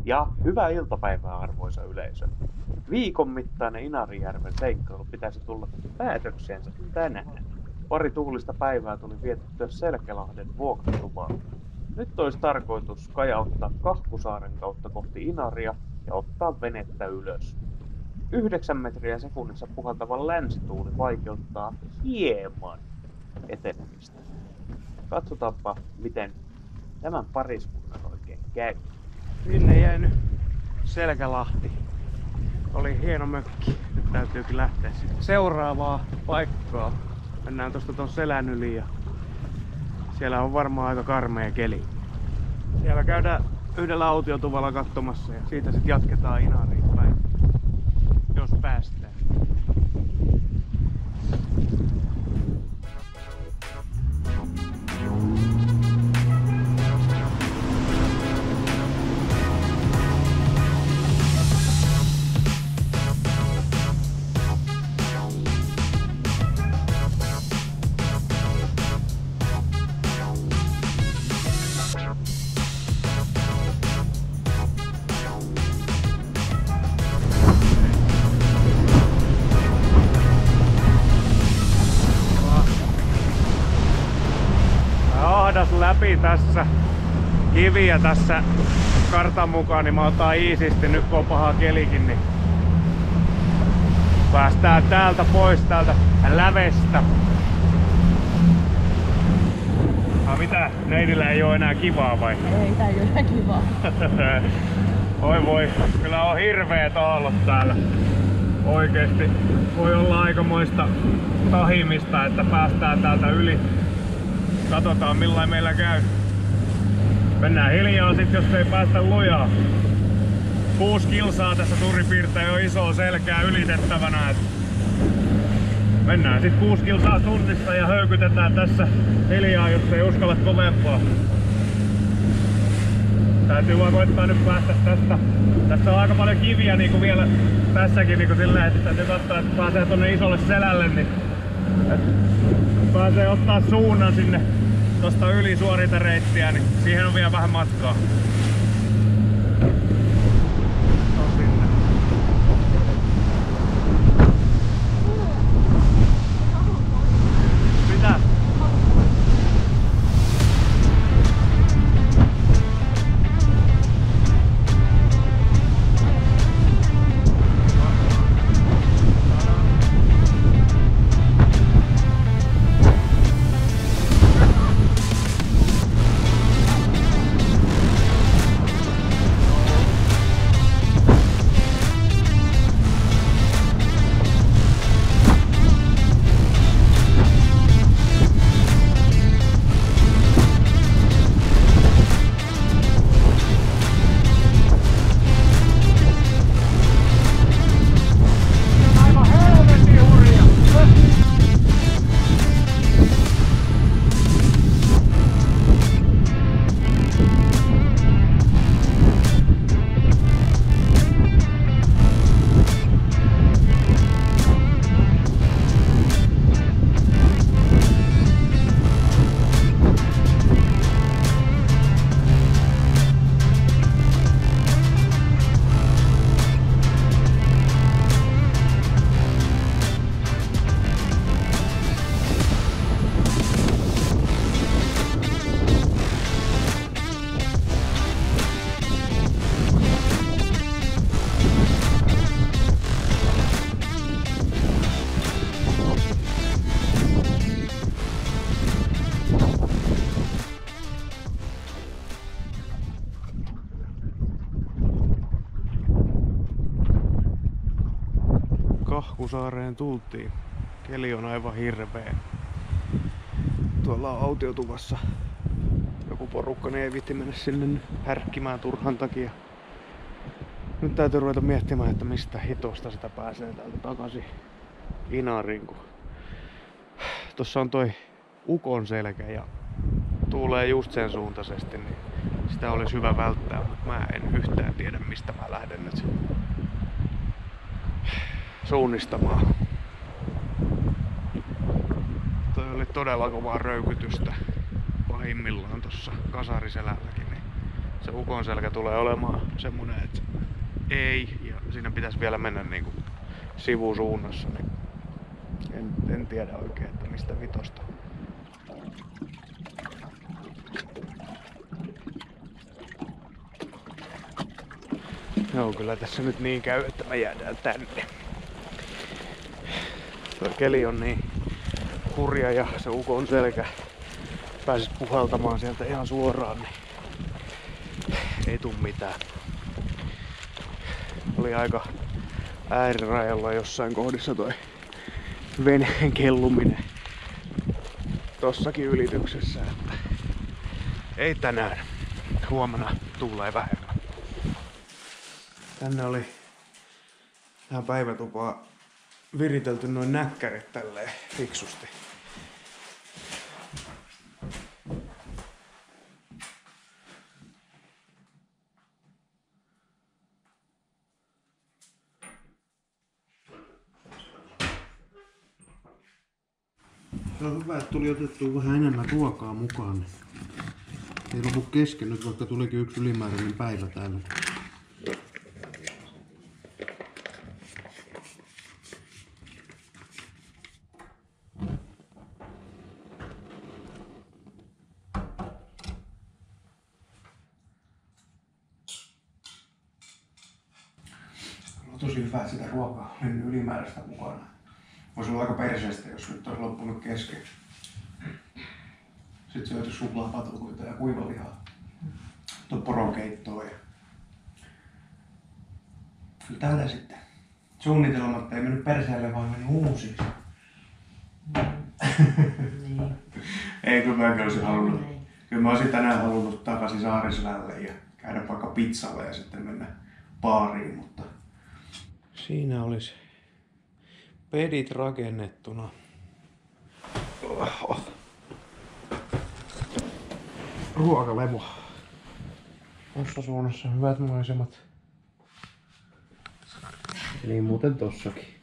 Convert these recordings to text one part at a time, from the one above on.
Ja hyvää iltapäivää, arvoisa yleisö. Viikon mittainen Inarijärven seikkailu pitäisi tulla päätökseensä tänään. Pari tuulista päivää tuli vietettyä Selkälahden vuokratuvalla. Nyt olisi tarkoitus kajauttaa Kahkusaaren kautta kohti Inaria ja ottaa venettä ylös. 9 metriä sekunnissa puhaltava länsituuli vaikeuttaa hieman etenemistä. Katsotaanpa, miten tämän pariskunnan oikein käy. Sinne jäi nyt Selkälahti. Oli hieno mökki. Nyt täytyykin lähteä sitten seuraavaa paikkaa. Mennään tosta ton selän yli ja siellä on varmaan aika karmea keli. Siellä käydään yhdellä autiotuvalla katsomassa ja siitä sitten jatketaan Inariin päin, jos päästään. Läpi tässä kiviä tässä kartan mukaan, niin mä otan iisisti nyt kun on paha kelikin, niin päästään täältä pois täältä lävestä. Mitä? Neidillä ei oo enää kivaa vai? Ei, tää ei oo enää kivaa. Oi voi, kyllä on hirveet aallot täällä. Oikeesti voi olla aikamoista tahimista, että päästään täältä yli. Katsotaan millain meillä käy. Mennään hiljaa sit, jos ei päästä lujaa. 6 kilsaa tässä suurin piirtein on isoa selkää ylitettävänä. Mennään sit 6 kilsaa tunnissa ja höykytetään tässä hiljaa, jos ei uskalla kovempaa. Täytyy vaan koittaa nyt päästä tästä. Tässä on aika paljon kiviä niinku vielä tässäkin niinku silleen, että täytyy katsoa, että pääsee tonne isolle selälle, niin pääsee ottaa suunnan sinne tosta yli suorita reittiä, niin siihen on vielä vähän matkaa. Mitä? Kahkusaareen tultiin. Keli on aivan hirveä. Tuolla on autiotuvassa joku porukka, niin ei viitti mennä sinne härkkimään turhan takia. Nyt täytyy ruveta miettimään, että mistä hitosta sitä pääsee täältä takaisin Inariin. Tossa on toi ukon selkä ja tuulee just sen suuntaisesti, niin sitä olisi hyvä välttää, mutta mä en yhtään tiedä mistä mä lähden nyt suunnistamaan. Toi todella kovaa röykytystä pahimmillaan tuossa kasariselälläkin, niin se ukonselkä tulee olemaan semmonen, että ei, ja siinä pitäisi vielä mennä niinku sivusuunnassa, niin en tiedä oikein, että mistä vitosta. Joo, kyllä tässä nyt niin käy, että me jäädään tänne. Tuo keli on niin hurja ja se ukon selkä pääsis puhaltamaan sieltä ihan suoraan, niin ei tuu mitään. Oli aika äärirajalla jossain kohdissa toi veneen kelluminen tossakin ylityksessä, että ei tänään. Huomenna tulee vähemmän. Tänne oli tähän päivätupaan viritelty noin näkkärit tälleen fiksusti. Se on hyvä, että tuli otettua vähän enemmän ruokaa mukaan. Ei lopu kesken nyt, vaikka tulikin yksi ylimääräinen päivä täällä. On tosi hyvä, että sitä ruokaa on ylimääräistä mukana. Voisi olla aika perseestä, jos nyt olisi loppunut kesken. Sitten syöty suklaapatukoita ja kuivalihaa. Tuo poronkeittoa ja... Kyllä tällä sitten. Suunnitelmat ei mennyt perseelle, vaan meni uusiin. Niin. Ei, kyllä mäkin olisin halunnut. Kyllä mä olisin tänään halunnut takaisin Saariselälle ja käydä vaikka pizzalle ja sitten mennä baariin, mutta... Siinä olisi pedit rakennettuna. Ruokalevo. Tuossa suunnassa hyvät maisemat. Niin muuten tossakin.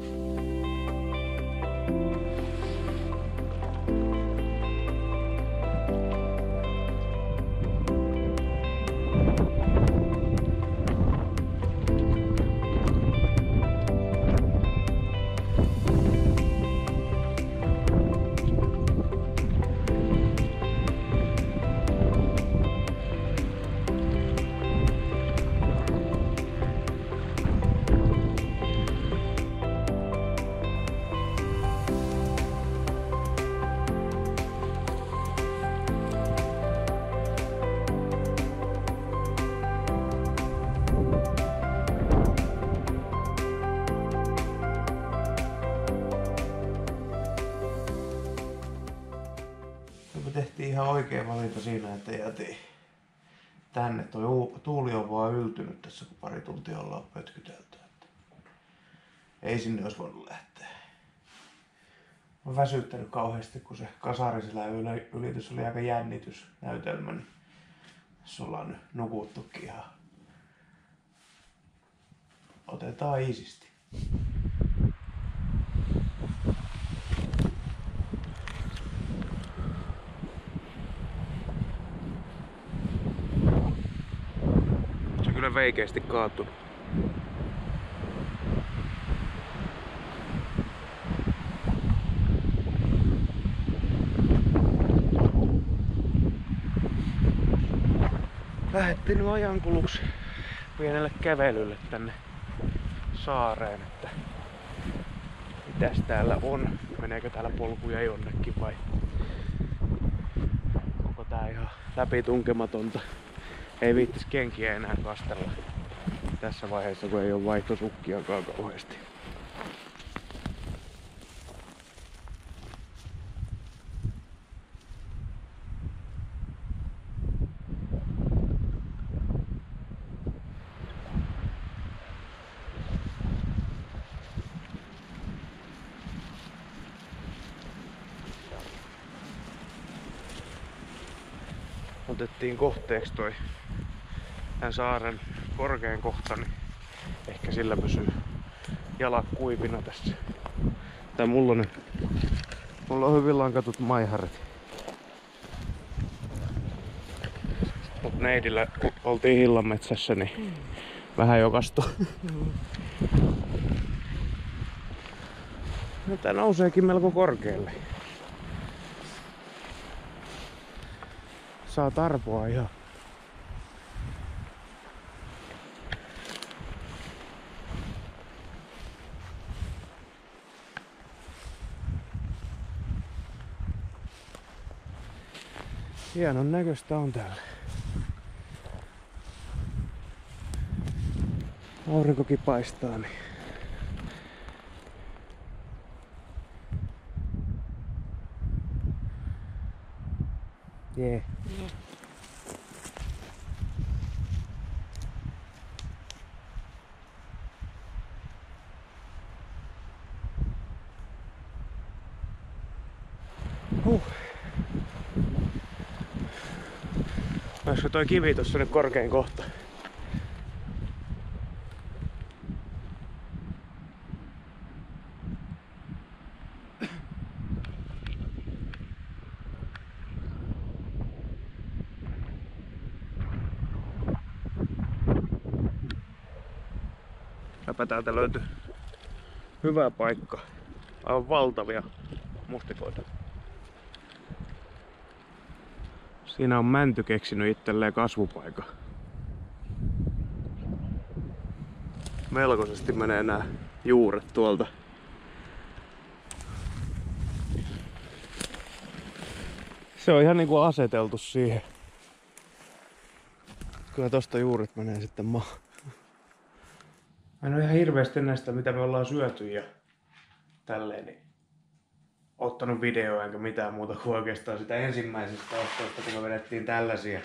Tehtiin ihan oikea valinta siinä, että jäätiin tänne. Tuo tuuli on vaan yltynyt tässä, kun pari tuntia ollaan pötkytelty. Ei sinne olisi voinut lähteä. Mä väsyttänyt kauheasti, kun se Kasaariselän ylitys oli aika jännitysnäytelmä. Niin tässä ollaan nyt nukuttukin ihan. Otetaan iisisti. Kyllä veikeästi kaatunut. Lähdettiin nyt ajankuluksi pienelle kävelylle tänne saareen, että mitäs täällä on. Meneekö täällä polkuja jonnekin vai onko tää ihan läpitunkematonta. Ei viittis kenkiä enää kastella tässä vaiheessa, kun ei ole vaihtosukkiakaan kauheasti. Otettiin kohteeksi toi tän saaren korkein kohta, niin ehkä sillä pysyy jalat kuivina tässä. Tää mulla on hyvin lankatut maiharit. Mut neidillä, kun oltiin Hillanmetsässä, niin vähän jokastui. No, tää nouseekin melko korkealle. Saa tarpoa ihan. Hienon näköistä on täällä. Aurinkokin paistaa, niin jee. Olisiko toi kivi tossa nyt korkein kohta? Läpä täältä löytyy hyvä paikka. Aivan valtavia mustikoita. Siinä on mänty keksinyt itselleen kasvupaikan. Melkoisesti menee nämä juuret tuolta. Se on ihan niinku aseteltu siihen. Kyllä tosta juuret menee sitten maahan. Mä en oo ihan hirveästi näistä, mitä me ollaan syöty ja tälleen, niin ottanut videoa enkä mitään muuta kuin oikeastaan sitä ensimmäisestä ostoista, kun me vedettiin tällaisia.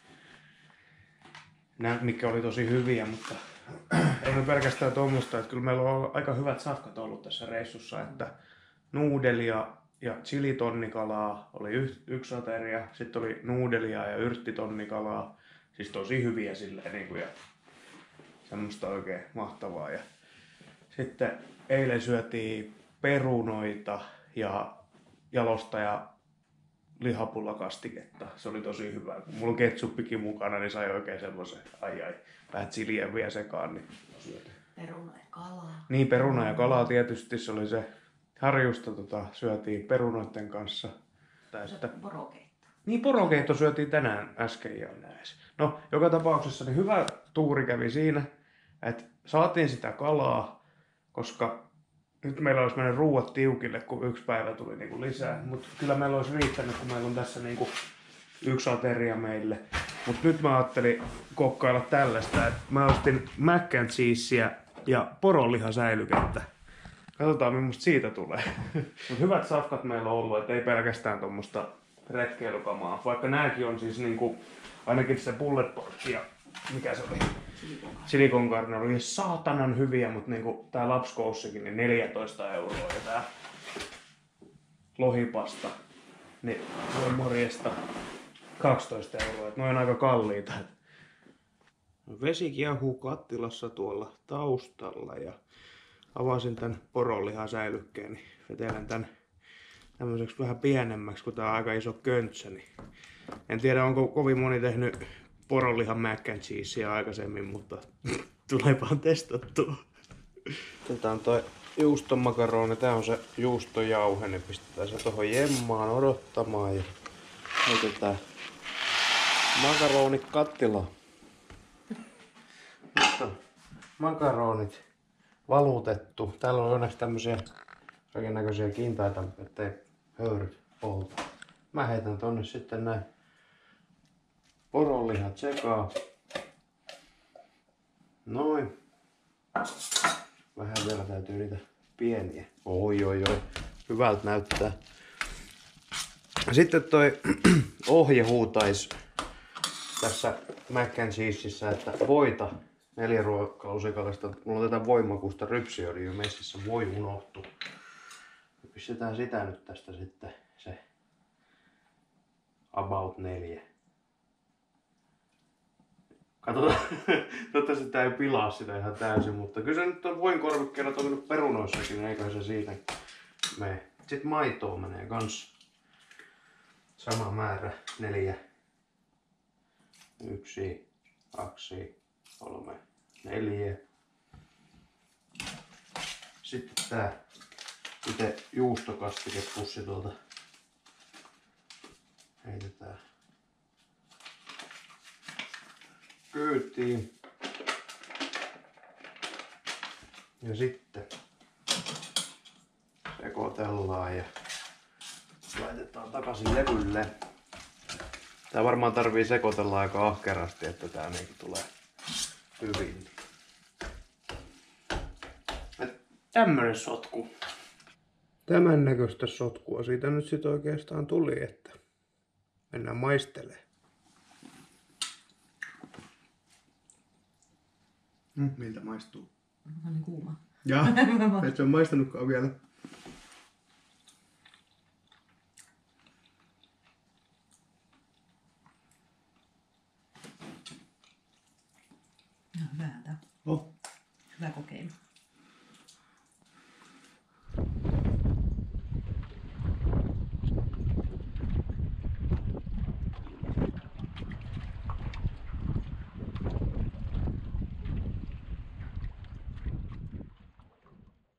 Nämä, mitkä oli tosi hyviä, mutta ei ole pelkästään tuommoista, että kyllä meillä on aika hyvät safkat ollut tässä reissussa, että nuudelia ja chilitonnikalaa oli yksi ateria, sitten oli nuudelia ja yrttitonnikalaa, siis tosi hyviä silleen niin kuin, ja semmoista oikein mahtavaa. Ja sitten eilen syötiin perunoita ja jalostaja lihapullakastiketta. Se oli tosi hyvä. Kun mulla on ketsuppikin mukana, niin sai oikein semmoisen vähän chiliä vielä sekaan. Niin peruna ja kalaa. Niin, peruna ja kalaa tietysti. Se oli se harjusta syötiin perunoiden kanssa. Porokeitto. Niin, porokeitto syötiin tänään äsken jo näis. No, joka tapauksessa niin hyvä tuuri kävi siinä, että saatiin sitä kalaa, koska nyt meillä olisi mennyt ruuat tiukille, kun yksi päivä tuli niinku lisää. Mutta kyllä meillä olisi riittänyt, kun meillä on tässä niinku yksi ateria meille. Mutta nyt mä ajattelin kokkailla tällaista, että mä ostin mac and cheesea ja poronlihasäilykettä. Katsotaan, millaista siitä tulee. Mut hyvät safkat meillä on ollut, et ei pelkästään tuommoista retkeilykamaa. Vaikka nääkin on siis niinku, ainakin se bullet pork ja mikä se oli? Silikonkarne oli saatanan hyviä, mutta niinku tää lapskoussikin niin 14 € ja tää lohipasta niin morjesta 12 €. Noin aika kalliita. Vesi kiehuu kattilassa tuolla taustalla ja avasin tän poronlihasäilykkeen, niin vetelen tän tämmöiseksi vähän pienemmäksi, kun tää on aika iso köntsä. Niin en tiedä, onko kovin moni tehnyt poronlihan mac and cheesea aikaisemmin, mutta tuleepaan testattua. Otetaan toi juustomakaroni, tää on se juustojauhe, niin pistetään se tohon jemmaan odottamaan ja heitetään makaronit kattilaan. Nyt on makaronit valutettu. Täällä on onneksi tämmösiä kaikennäköisiä kintaita, ettei höyryt polta. Mä heitän tonne sitten näin poronlihat sekaan. Noin. Vähän vielä täytyy niitä pieniä. Oi. Hyvältä näyttää. Sitten toi ohje huutais tässä mac and cheeseissä, että voita 4 ruokalusikallista. Mulla on tätä voimakuusta rypsiöljyä messissä. Voi unohtuu. Pistetään sitä nyt tästä sitten se about 4. Katsotaan, toivottavasti tää ei pilaa sitä ihan täysin, mutta kyllä se nyt on voin korvikkeella toiminut perunoissakin, niin eikä se siitä mene. Sitten maitoa menee kans sama määrä, 4 1, 2, 3, 4. Sitten tää itse juustokastikepussi tuolta heitetään kyytiin. Ja sitten sekoitellaan ja laitetaan takaisin levylle. Tää varmaan tarvii sekoitella aika ahkerasti, että tää niinku tulee hyvin. Tämmönen sotku. Tämän näköistä sotkua siitä nyt sit oikeastaan tuli, että mennään maistelemaan. Miltä maistuu? No niin kuuma. Jaa, et se on maistanutkaan vielä. No hyvältä. Oh.